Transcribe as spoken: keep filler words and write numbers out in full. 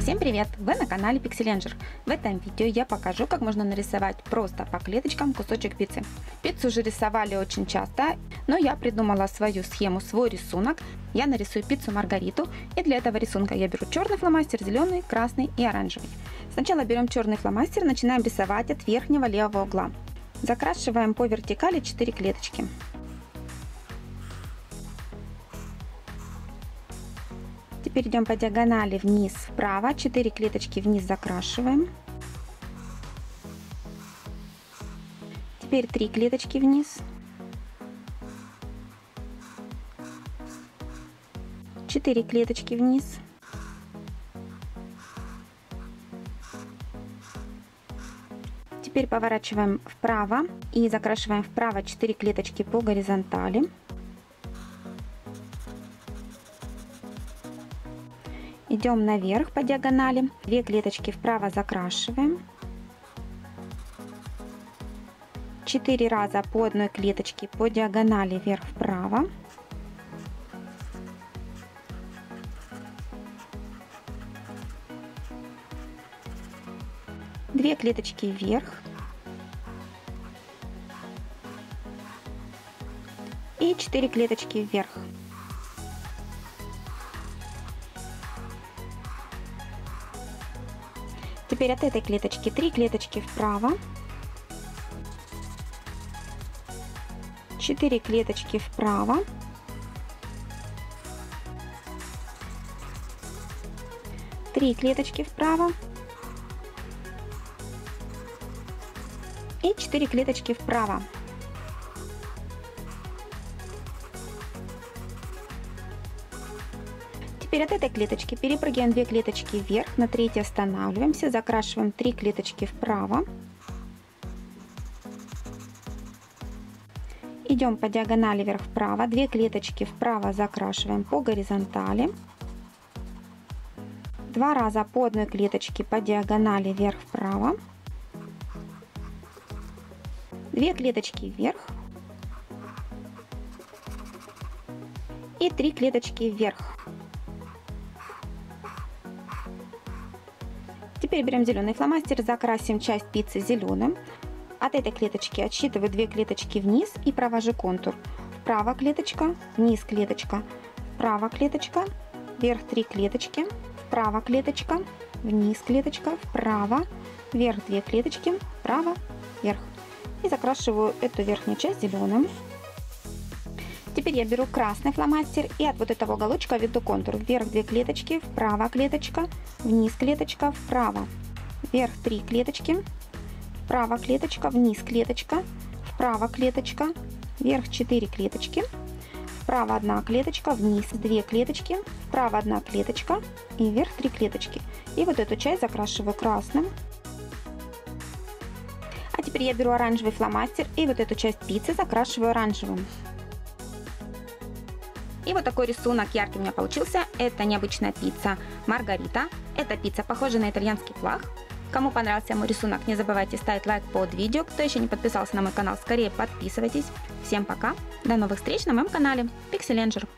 Всем привет! Вы на канале Pixelenger. В этом видео я покажу, как можно нарисовать просто по клеточкам кусочек пиццы. Пиццу уже рисовали очень часто, но я придумала свою схему, свой рисунок. Я нарисую пиццу Маргариту, и для этого рисунка я беру черный фломастер, зеленый, красный и оранжевый. Сначала берем черный фломастер, начинаем рисовать от верхнего левого угла. Закрашиваем по вертикали четыре клеточки. Теперь идем по диагонали вниз вправо, четыре клеточки вниз закрашиваем. Теперь три клеточки вниз. четыре клеточки вниз. Теперь поворачиваем вправо и закрашиваем вправо четыре клеточки по горизонтали. Идем наверх по диагонали, две клеточки вправо закрашиваем, четыре раза по одной клеточке по диагонали вверх-вправо, две клеточки вверх и четыре клеточки вверх. Теперь от этой клеточки три клеточки вправо, четыре клеточки вправо, три клеточки вправо и четыре клеточки вправо. Теперь от этой клеточки перепрыгиваем две клеточки вверх, на третьей останавливаемся, закрашиваем три клеточки вправо. Идем по диагонали вверх-вправо, две клеточки вправо закрашиваем по горизонтали. Два раза по одной клеточке по диагонали вверх-вправо. Две клеточки вверх. И три клеточки вверх. Теперь берем зеленый фломастер, закрасим часть пиццы зеленым. От этой клеточки отсчитываю две клеточки вниз и провожу контур. Вправо клеточка, вниз клеточка, вправо клеточка, вверх три клеточки, вправо клеточка, вниз клеточка, вправо, вверх две клеточки, вправо, вверх. И закрашиваю эту верхнюю часть зеленым. Теперь я беру красный фломастер и от вот этого уголочка веду контур. Вверх две клеточки, вправо клеточка, вниз клеточка, вправо, вверх три клеточки, вправо клеточка, вниз клеточка, вправо клеточка, вверх четыре клеточки, вправо одна клеточка, вниз две клеточки, вправо одна клеточка и вверх три клеточки. И вот эту часть закрашиваю красным. А теперь я беру оранжевый фломастер и вот эту часть пиццы закрашиваю оранжевым. И вот такой рисунок яркий у меня получился. Это необычная пицца Маргарита. Эта пицца похожа на итальянский флаг. Кому понравился мой рисунок, не забывайте ставить лайк под видео. Кто еще не подписался на мой канал, скорее подписывайтесь. Всем пока. До новых встреч на моем канале Pixelenger.